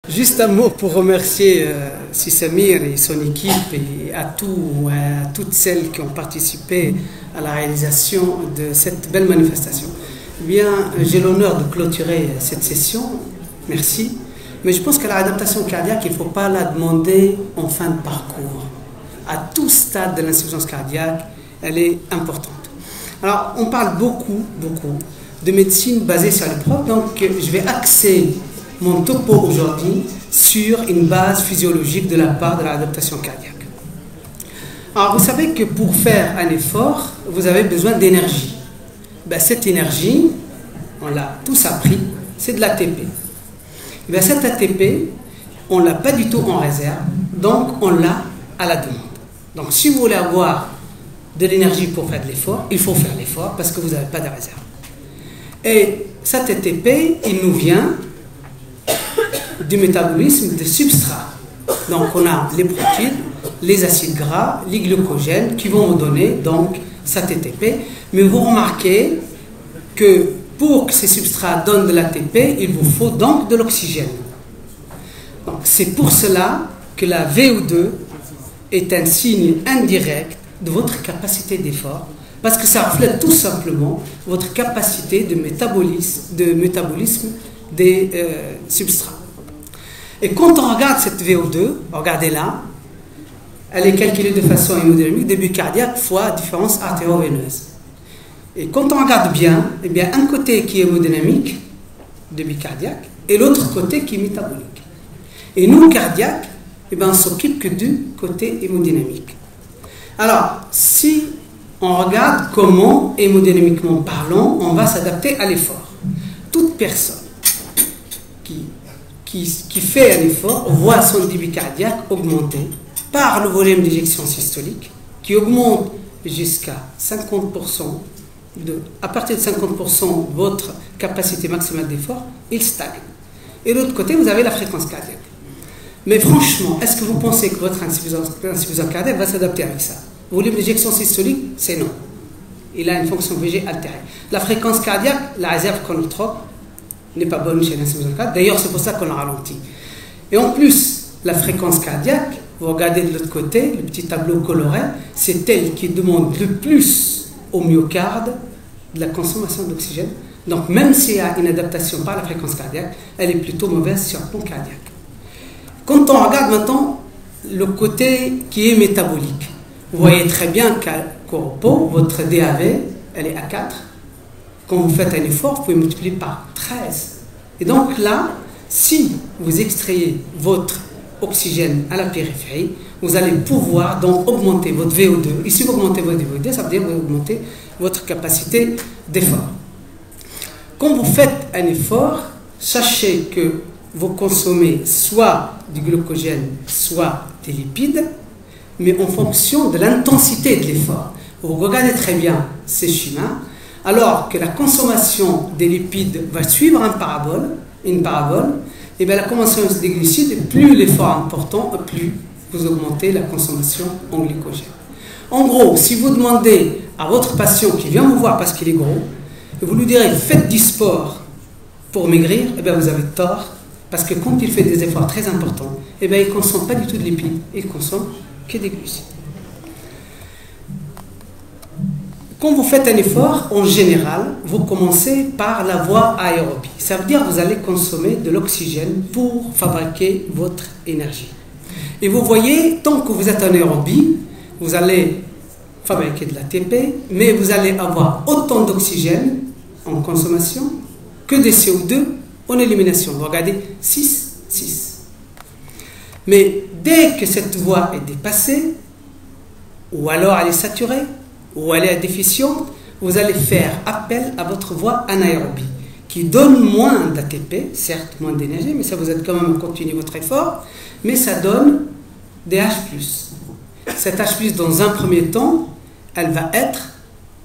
Juste un mot pour remercier Samir et son équipe et à toutes celles qui ont participé à la réalisation de cette belle manifestation. Eh bien, j'ai l'honneur de clôturer cette session, merci, mais je pense que la réadaptation cardiaque, il ne faut pas la demander en fin de parcours. À tout stade de l'insuffisance cardiaque, elle est importante. Alors, on parle beaucoup de médecine basée sur les preuves, donc je vais axer mon topo aujourd'hui sur une base physiologique de la part de l'adaptation cardiaque. Alors vous savez que pour faire un effort, vous avez besoin d'énergie. Cette énergie, on l'a tous appris, c'est de l'ATP. Cette ATP, on ne l'a pas du tout en réserve, donc on l'a à la demande. Donc si vous voulez avoir de l'énergie pour faire de l'effort, il faut faire l'effort parce que vous n'avez pas de réserve. Et cet ATP, il nous vient du métabolisme des substrats. Donc on a les protéines, les acides gras, les glucogènes qui vont nous donner donc cet ATP. Mais vous remarquez que pour que ces substrats donnent de l'ATP, il vous faut donc de l'oxygène. Donc c'est pour cela que la VO2 est un signe indirect de votre capacité d'effort, parce que ça reflète tout simplement votre capacité de métabolisme des substrats. Et quand on regarde cette VO2, regardez là, elle est calculée de façon hémodynamique, début cardiaque fois différence artério-veineuse. Et quand on regarde bien, eh bien, un côté qui est hémodynamique, début cardiaque, et l'autre côté qui est métabolique. Et nous, cardiaques, eh bien, on ne s'occupe que du côté hémodynamique. Alors, si on regarde comment, hémodynamiquement parlant, on va s'adapter à l'effort. Toute personne qui fait un effort voit son débit cardiaque augmenter par le volume d'éjection systolique qui augmente jusqu'à 50%. À partir de 50% de votre capacité maximale d'effort, il stagne. Et de l'autre côté, vous avez la fréquence cardiaque. Mais franchement, est-ce que vous pensez que votre insuffisance cardiaque va s'adapter avec ça? Le volume d'éjection systolique, c'est non. Il a une fonction VG altérée. La fréquence cardiaque, la réserve chronotrope, n'est pas bonne chez l'insuffisance cardiaque. D'ailleurs, c'est pour ça qu'on la ralentit. Et en plus, la fréquence cardiaque, vous regardez de l'autre côté, le petit tableau coloré, c'est elle qui demande le plus au myocarde de la consommation d'oxygène. Donc, même s'il y a une adaptation par la fréquence cardiaque, elle est plutôt mauvaise sur le plan cardiaque. Quand on regarde maintenant le côté qui est métabolique, vous voyez très bien qu'au repos, votre DAV, elle est à 4. Quand vous faites un effort, vous pouvez multiplier par 13. Et donc là, si vous extrayez votre oxygène à la périphérie, vous allez pouvoir donc augmenter votre VO2. Et si vous augmentez votre VO2, ça veut dire que vous augmentez votre capacité d'effort. Quand vous faites un effort, sachez que vous consommez soit du glucogène, soit des lipides, mais en fonction de l'intensité de l'effort. Vous regardez très bien ces schémas. Alors que la consommation des lipides va suivre une parabole, et bien la consommation des glucides, plus l'effort est important, plus vous augmentez la consommation en glycogène. En gros, si vous demandez à votre patient qui vient vous voir parce qu'il est gros, et vous lui direz faites du sport pour maigrir, et bien vous avez tort, parce que quand il fait des efforts très importants, et bien il ne consomme pas du tout de lipides, il consomme que des glucides. Quand vous faites un effort, en général, vous commencez par la voie aérobie. Ça veut dire que vous allez consommer de l'oxygène pour fabriquer votre énergie. Et vous voyez, tant que vous êtes en aérobie, vous allez fabriquer de l'ATP, mais vous allez avoir autant d'oxygène en consommation que de CO2 en élimination. Vous regardez, 6, 6. Mais dès que cette voie est dépassée, ou alors elle est saturée, ou elle est déficiente, vous allez faire appel à votre voie anaérobie, qui donne moins d'ATP, certes moins d'énergie, mais ça vous aide quand même à continuer votre effort, mais ça donne des H+. Cette H+, dans un premier temps, elle va être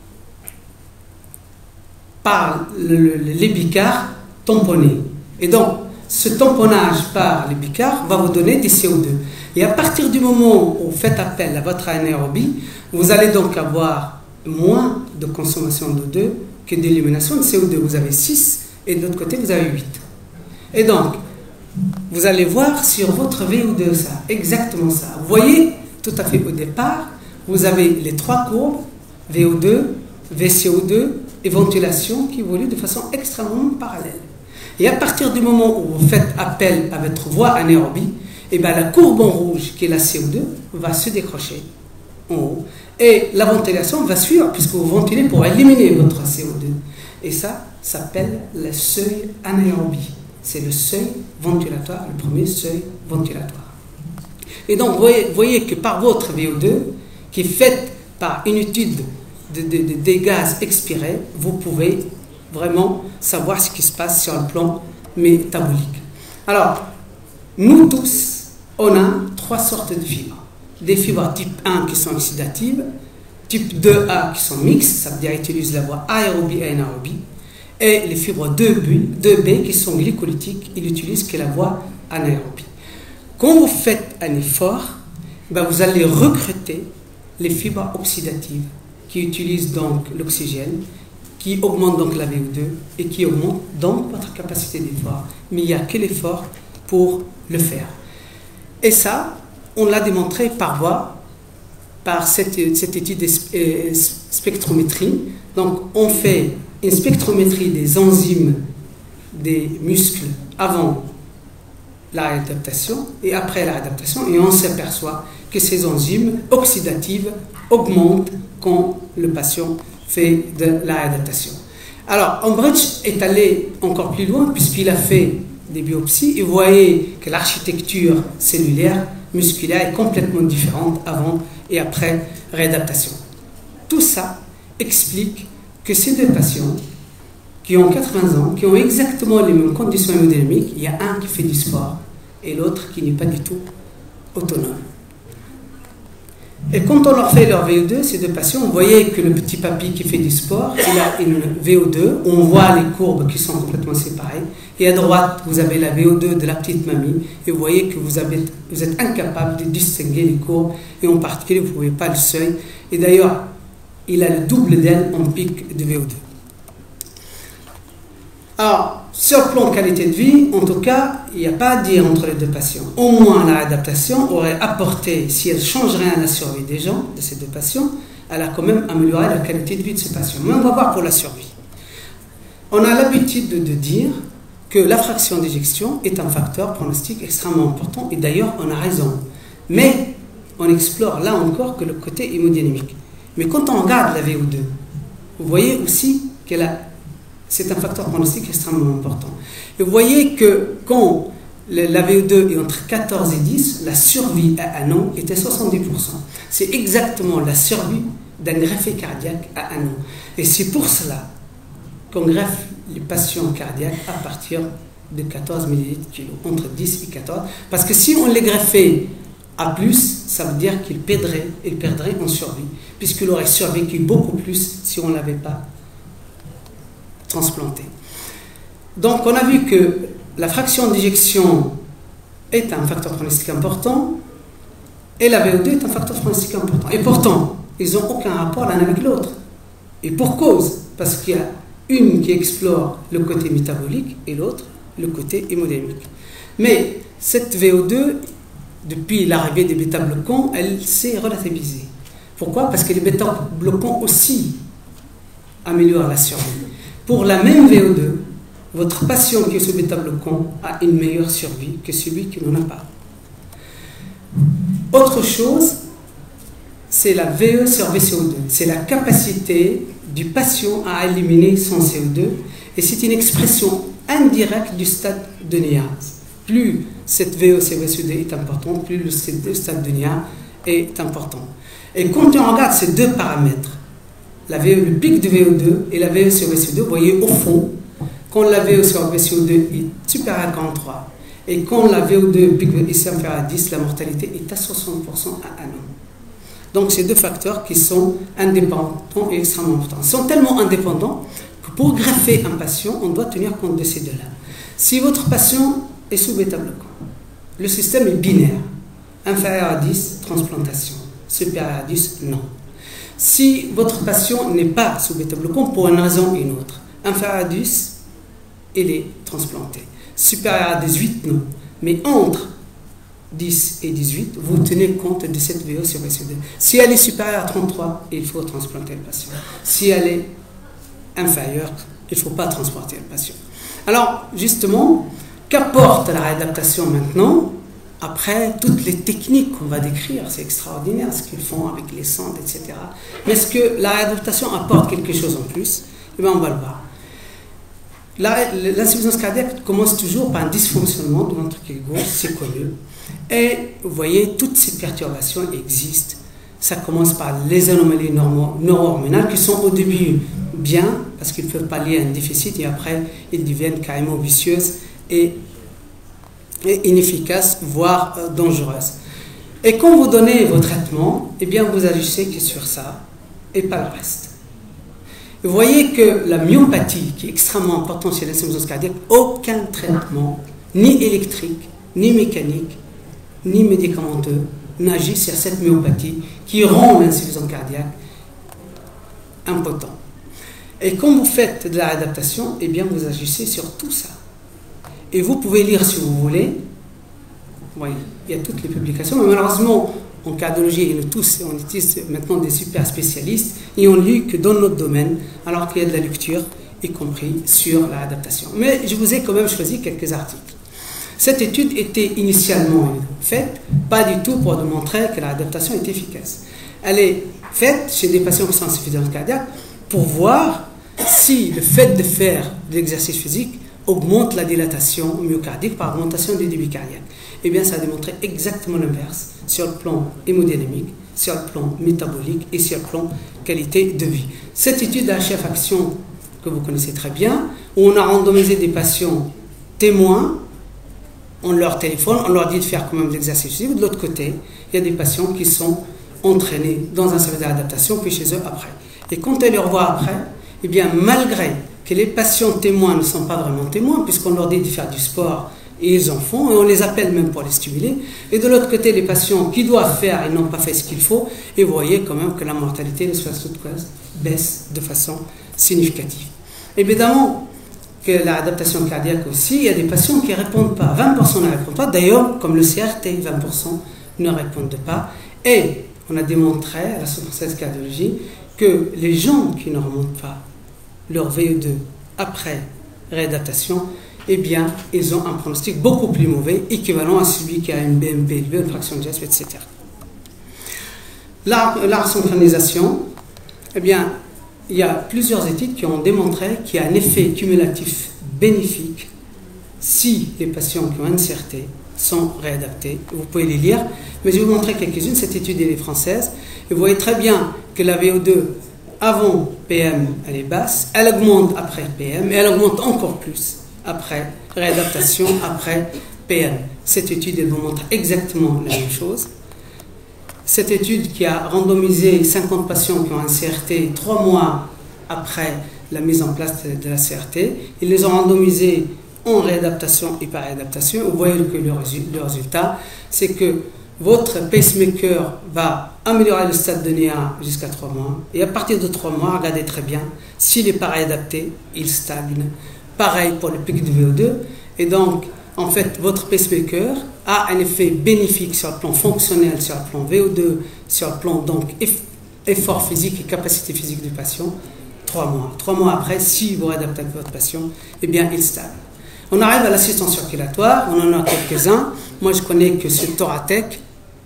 par les bicards tamponnés. Et donc, ce tamponnage par les bicards va vous donner des CO2. Et à partir du moment où vous faites appel à votre anaérobie, vous allez donc avoir moins de consommation d'O2 que d'élimination de CO2. Vous avez 6 et de l'autre côté, vous avez 8. Et donc, vous allez voir sur votre VO2 ça, exactement ça. Vous voyez, tout à fait au départ, vous avez les trois courbes, VO2, VCO2 et ventilation qui évoluent de façon extrêmement parallèle. Et à partir du moment où vous faites appel à votre voie anaérobie, et bien la courbe en rouge, qui est la CO2, va se décrocher en haut. Et la ventilation va suivre, puisque vous ventilez pour éliminer votre CO2. Et ça s'appelle le seuil anaérobie. C'est le seuil ventilatoire, le premier seuil ventilatoire. Et donc, vous voyez que par votre VO2, qui est faite par une étude des gaz expirés, vous pouvez vraiment savoir ce qui se passe sur le plan métabolique. Alors, nous tous, on a trois sortes de fibres. Des fibres type 1 qui sont oxydatives, type 2A qui sont mixtes, ça veut dire utilisent la voie aérobie et anaérobie, et les fibres 2B qui sont glycolytiques, ils utilisent que la voie anaérobie. Quand vous faites un effort, ben vous allez recruter les fibres oxydatives qui utilisent donc l'oxygène, qui augmentent donc la VO2 et qui augmentent donc votre capacité d'effort. Mais il n'y a que l'effort pour le faire. Et ça, on l'a démontré par cette étude de spectrométrie. Donc, on fait une spectrométrie des enzymes des muscles avant la réadaptation et après la réadaptation, et on s'aperçoit que ces enzymes oxydatives augmentent quand le patient fait de la réadaptation. Alors, Ambridge est allé encore plus loin puisqu'il a fait des biopsies et vous voyez que l'architecture cellulaire musculaire est complètement différente avant et après réadaptation. Tout ça explique que ces deux patients qui ont 80 ans, qui ont exactement les mêmes conditions hémodynamiques, il y a un qui fait du sport et l'autre qui n'est pas du tout autonome. Et quand on leur fait leur VO2, ces deux patients, vous voyez que le petit papy qui fait du sport, il a une VO2, on voit les courbes qui sont complètement séparées, et à droite, vous avez la VO2 de la petite mamie, et vous voyez que vous êtes incapable de distinguer les courbes, et en particulier, vous ne pouvez pas le seuil, et d'ailleurs, il a le double d'elle en pic de VO2. Alors, sur le plan de qualité de vie, en tout cas, il n'y a pas à dire entre les deux patients. Au moins, la réadaptation aurait apporté, si elle ne change rien à la survie des gens, de ces deux patients, elle a quand même amélioré la qualité de vie de ces patients. Mais on va voir pour la survie. On a l'habitude de dire que la fraction d'éjection est un facteur pronostic extrêmement important, et d'ailleurs, on a raison. Mais on explore là encore que le côté hémodynamique. Mais quand on regarde la VO2, vous voyez aussi c'est un facteur pronostic extrêmement important. Et vous voyez que quand la VO2 est entre 14 et 10, la survie à un an était 70%. C'est exactement la survie d'un greffé cardiaque à un an. Et c'est pour cela qu'on greffe les patients cardiaques à partir de 14 ml/kg, entre 10 et 14. Parce que si on les greffait à plus, ça veut dire qu'il perdrait en survie, puisqu'il aurait survécu beaucoup plus si on ne l'avait pas transplanté. Donc on a vu que la fraction d'éjection est un facteur pronostic important et la VO2 est un facteur pronostic important. Et pourtant, ils n'ont aucun rapport l'un avec l'autre. Et pour cause, parce qu'il y a une qui explore le côté métabolique et l'autre le côté hémodynamique. Mais cette VO2, depuis l'arrivée des bêta-bloquants, elle s'est relativisée. Pourquoi? Parce que les bêta-bloquants aussi améliorent la survie. Pour la même VO2, votre patient qui est sous bêta-bloquant a une meilleure survie que celui qui n'en a pas. Autre chose, c'est la VE sur VCO2. C'est la capacité du patient à éliminer son CO2 et c'est une expression indirecte du stade de Niaz. Plus cette VE sur VCO2 est importante, plus le stade de Niaz est important. Et quand on regarde ces deux paramètres, le pic de VO2 et la VE sur VCO2, vous voyez au fond, quand la VE sur VCO2 est supérieure à 43 et quand la VO2 pic est inférieure à 10, la mortalité est à 60% à un an. Donc, c'est deux facteurs qui sont indépendants et extrêmement importants. Ils sont tellement indépendants que pour greffer un patient, on doit tenir compte de ces deux-là. Si votre patient est sous bêta-bloquant, le système est binaire. Inférieur à 10, transplantation. Supérieur à 10, non. Si votre patient n'est pas sous bêta-bloquant pour une raison ou une autre, inférieur à 10, il est transplanté. Supérieur à 18, non. Mais entre 10 et 18, vous tenez compte de cette VO sur VCD. Si elle est supérieure à 33, il faut transplanter le patient. Si elle est inférieure, il ne faut pas transporter le patient. Alors, justement, qu'apporte la réadaptation maintenant? Après, toutes les techniques qu'on va décrire, c'est extraordinaire ce qu'ils font avec les sondes, etc. Mais est-ce que la réadaptation apporte quelque chose en plus? Eh bien, on va le voir. L'insuffisance cardiaque commence toujours par un dysfonctionnement de ventricule gauche, c'est connu. Et vous voyez, toutes ces perturbations existent. Ça commence par les anomalies neuro-hormonales qui sont au début bien, parce qu'ils peuvent pallier un déficit, et après, ils deviennent carrément vicieuses et inefficaces, voire dangereuses. Et quand vous donnez vos traitements, eh bien, vous agissez que sur ça et pas le reste. Vous voyez que la myopathie, qui est extrêmement importante chez l'insuffisance cardiaque, aucun traitement, ni électrique, ni mécanique, ni médicamenteux, n'agit sur cette myopathie qui rend l'insuffisance cardiaque impotent. Et quand vous faites de la réadaptation, eh bien, vous agissez sur tout ça. Et vous pouvez lire si vous voulez. Oui, il y a toutes les publications, mais malheureusement, en cardiologie, on utilise maintenant des super spécialistes et on lit que dans notre domaine, alors qu'il y a de la lecture, y compris sur la réadaptation. Mais je vous ai quand même choisi quelques articles. Cette étude était initialement faite, pas du tout pour démontrer que la réadaptation est efficace. Elle est faite chez des patients qui sont en insuffisance cardiaque pour voir si le fait de faire de l'exercice physique augmente la dilatation myocardique par augmentation du débit cardiaque. Eh bien, ça a démontré exactement l'inverse sur le plan hémodynamique, sur le plan métabolique et sur le plan qualité de vie. Cette étude d'HF Action, que vous connaissez très bien, où on a randomisé des patients témoins, on leur téléphone, on leur dit de faire quand même de l'exercice physique. De l'autre côté, il y a des patients qui sont entraînés dans un service d'adaptation, puis chez eux après. Et quand on les revoit après, eh bien, malgré que les patients témoins ne sont pas vraiment témoins, puisqu'on leur dit de faire du sport, et ils en font, et on les appelle même pour les stimuler. Et de l'autre côté, les patients qui doivent faire, ils n'ont pas fait ce qu'il faut, et vous voyez quand même que la mortalité de ce baisse de façon significative. Évidemment que la adaptation cardiaque aussi, il y a des patients qui ne répondent pas. 20% ne répondent pas, d'ailleurs, comme le CRT, 20% ne répondent pas. Et on a démontré à la Société française de cardiologie que les gens qui ne remontent pas leur VO2 après réadaptation, eh bien, ils ont un pronostic beaucoup plus mauvais, équivalent à celui qui a une BMP élevée, une fraction de geste, etc. La synchronisation, eh bien, il y a plusieurs études qui ont démontré qu'il y a un effet cumulatif bénéfique si les patients qui ont un CRT sont réadaptés. Vous pouvez les lire, mais je vais vous montrer quelques-unes. Cette étude elle est française. Et vous voyez très bien que la VO2 avant PM, elle est basse, elle augmente après PM, et elle augmente encore plus après réadaptation, après PM. Cette étude, elle vous montre exactement la même chose. Cette étude qui a randomisé 50 patients qui ont un CRT 3 mois après la mise en place de la CRT, ils les ont randomisés en réadaptation et par réadaptation. Vous voyez que le résultat, c'est que votre pacemaker va améliorer le stade de NEA jusqu'à 3 mois. Et à partir de 3 mois, regardez très bien, s'il n'est pas réadapté, il stagne. Pareil pour le pic de VO2. Et donc, en fait, votre pacemaker a un effet bénéfique sur le plan fonctionnel, sur le plan VO2, sur le plan donc effort physique et capacité physique du patient, 3 mois. 3 mois après, si vous réadaptez votre patient, eh bien, il stagne. On arrive à l'assistance circulatoire, on en a quelques-uns. Moi, je connais que ce Thoratec,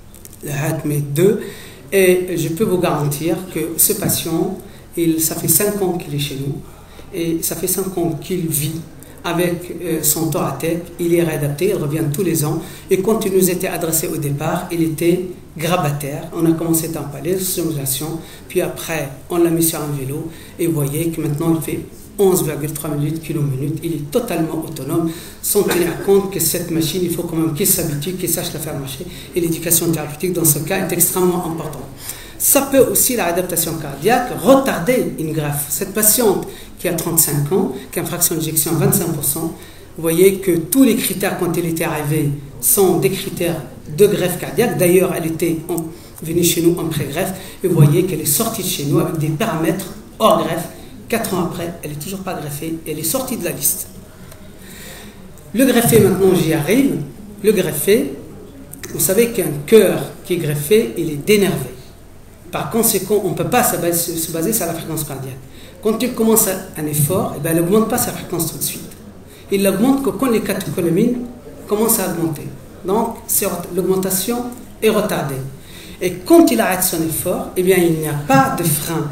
le HeartMate 2, et je peux vous garantir que ce patient, ça fait 5 ans qu'il est chez nous, et ça fait 5 ans qu'il vit avec son Thoratec, il est réadapté, il revient tous les ans, et quand il nous était adressé au départ, il était grabataire. On a commencé par la stimulation, puis après, on l'a mis sur un vélo, et vous voyez que maintenant, il fait 11,3 minutes, km/h, il est totalement autonome, sans tenir compte que cette machine, il faut quand même qu'il s'habitue, qu'il sache la faire marcher, et l'éducation thérapeutique dans ce cas est extrêmement importante. Ça peut aussi, la réadaptation cardiaque, retarder une greffe. Cette patiente qui a 35 ans, qui a une fraction d'éjection à 25%, vous voyez que tous les critères quand elle était arrivée sont des critères de greffe cardiaque. D'ailleurs, elle était venue chez nous en pré-greffe, et vous voyez qu'elle est sortie de chez nous avec des paramètres hors greffe. 4 ans après, elle n'est toujours pas greffée, elle est sortie de la liste. Le greffé, maintenant, j'y arrive. le greffé, vous savez qu'un cœur qui est greffé, il est dénervé. Par conséquent, on ne peut pas se baser sur la fréquence cardiaque. Quand il commence un effort, il n'augmente pas sa fréquence tout de suite. Il l'augmente que quand les catécholamines commencent à augmenter. Donc, l'augmentation est retardée. Et quand il arrête son effort, il n'y a pas de frein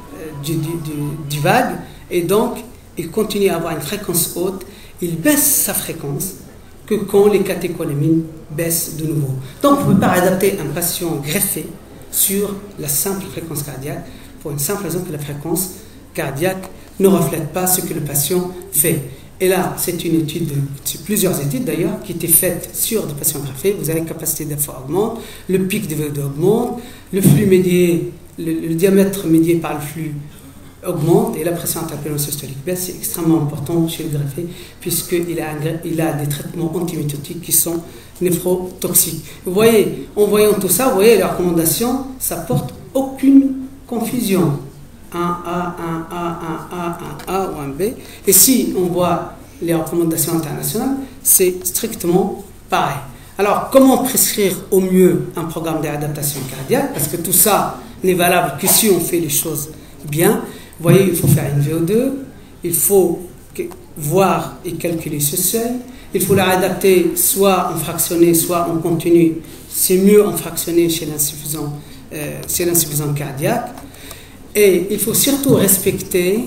du vague, et donc il continue à avoir une fréquence haute. Il baisse sa fréquence que quand les catécholamines baissent de nouveau. Donc, on ne peut pas adapter un patient greffé sur la simple fréquence cardiaque, pour une simple raison que la fréquence cardiaque ne reflète pas ce que le patient fait. Et là, c'est une étude, c'est plusieurs études d'ailleurs, qui étaient faites sur des patients greffés. Vous avez la capacité d'effort augmente, le pic de VO2 augmente, le flux médié, le diamètre médié par le flux augmente et la pression artérielle systolique baisse. C'est extrêmement important chez le greffé puisqu'il a des traitements antimitotiques qui sont néphrotoxiques. Vous voyez, en voyant tout ça, vous voyez les recommandations, ça porte aucune confusion. Un A, un A, un A, un A ou un B. Et si on voit les recommandations internationales, c'est strictement pareil. Alors, comment prescrire au mieux un programme de réadaptation cardiaque? Parce que tout ça n'est valable que si on fait les choses bien. Vous voyez, il faut faire une VO2, il faut voir et calculer ce seuil, il faut la réadapter soit en fractionné, soit en continu. C'est mieux en fractionné chez l'insuffisant cardiaque. Et il faut surtout respecter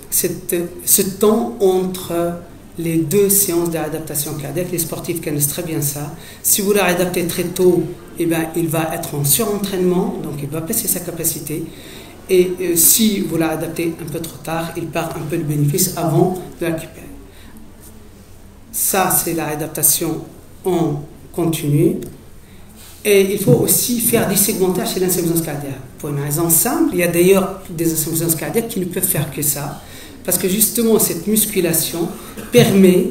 ce temps entre les deux séances de réadaptation cardiaque. Les sportifs connaissent très bien ça. Si vous la réadaptez très tôt, il va être en surentraînement, donc il va baisser sa capacité. Et si vous la réadaptez un peu trop tard, il perd un peu de bénéfice avant de la récupérer. Ça, c'est la réadaptation en continu. Et il faut aussi faire des segmentaires chez l'insuffisance cardiaque. Pour une raison simple, il y a d'ailleurs des insuffisances cardiaques qui ne peuvent faire que ça. Parce que justement, cette musculation permet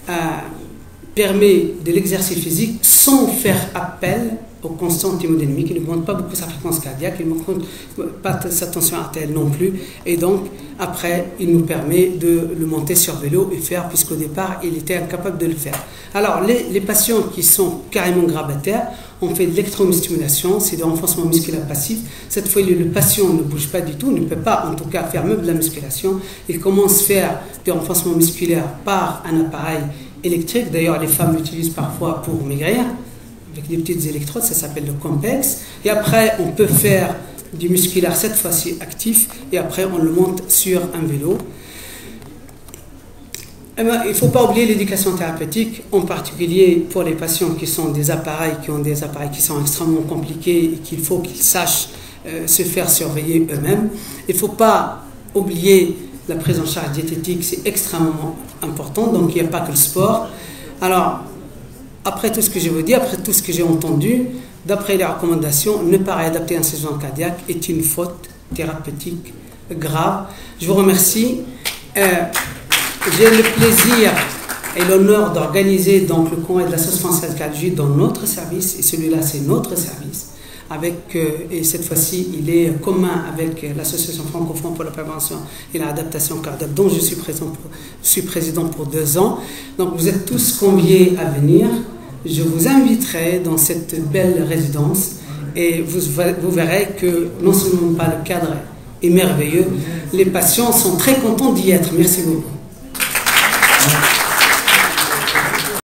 de l'exercice physique sans faire appel aux constantes hémodynamiques. Il n'augmente pas beaucoup sa fréquence cardiaque, il n'augmente pas sa tension artérielle non plus. Et donc, après, il nous permet de le monter sur vélo et faire, puisqu'au départ, il était incapable de le faire. Alors, les patients qui sont carrément grabataires, on fait de l'électromystimulation, c'est du renforcement musculaire passif. Cette fois, le patient ne bouge pas du tout, ne peut pas en tout cas faire même de la musculation. Il commence à faire du renforcement musculaire par un appareil électrique. D'ailleurs, les femmes l'utilisent parfois pour maigrir, avec des petites électrodes, ça s'appelle le complexe. Et après, on peut faire du musculaire, cette fois-ci actif, et après, on le monte sur un vélo. Il ne faut pas oublier l'éducation thérapeutique, en particulier pour les patients qui ont des appareils qui sont extrêmement compliqués et qu'il faut qu'ils sachent se faire surveiller eux-mêmes. Il ne faut pas oublier la prise en charge diététique, c'est extrêmement important, donc il n'y a pas que le sport. Alors, après tout ce que je vous dis, après tout ce que j'ai entendu, d'après les recommandations, ne pas réadapter un séjour cardiaque est une faute thérapeutique grave. Je vous remercie. J'ai le plaisir et l'honneur d'organiser donc le congrès de l'Association française de cardiologie dans notre service, et celui-là c'est notre service, et cette fois-ci il est commun avec l'Association francophone pour la prévention et l'adaptation cardiaque dont je suis président pour 2 ans. Donc vous êtes tous conviés à venir. Je vous inviterai dans cette belle résidence et vous verrez que non seulement pas le cadre est merveilleux, les patients sont très contents d'y être. Merci beaucoup.